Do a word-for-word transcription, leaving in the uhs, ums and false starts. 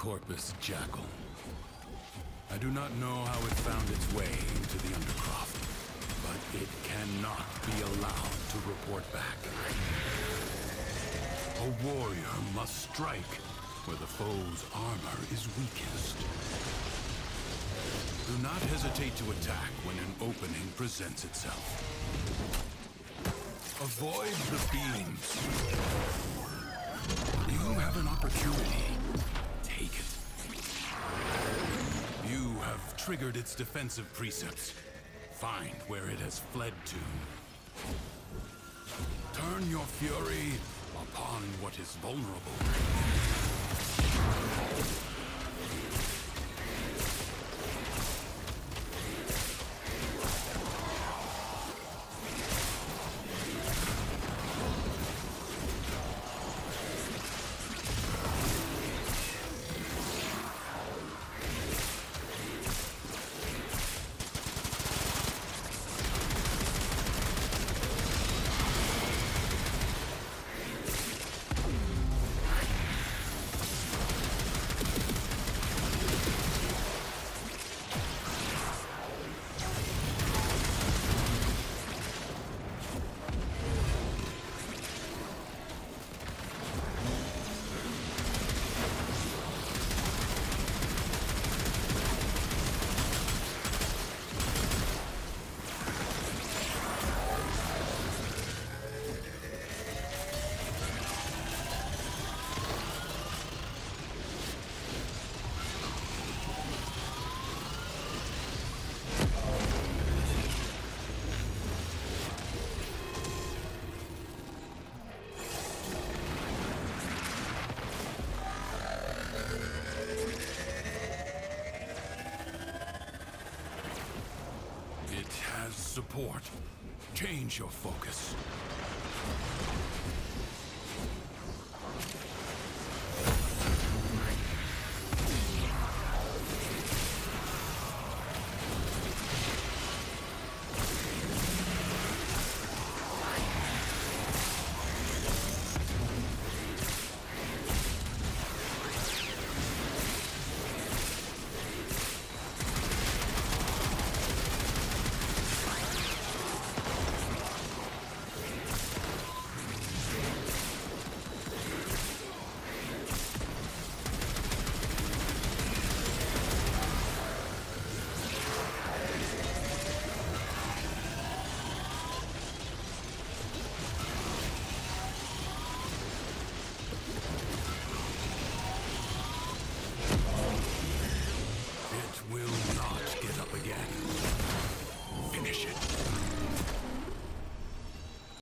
Corpus Jackal. I do not know how it found its way into the Undercroft, but it cannot be allowed to report back. A warrior must strike where the foe's armor is weakest. Do not hesitate to attack when an opening presents itself. Avoid the beams. You have an opportunity. Take it. You have triggered its defensive precepts. Find where it has fled to. Turn your fury upon what is vulnerable. Support. Change your focus. Will not get up again.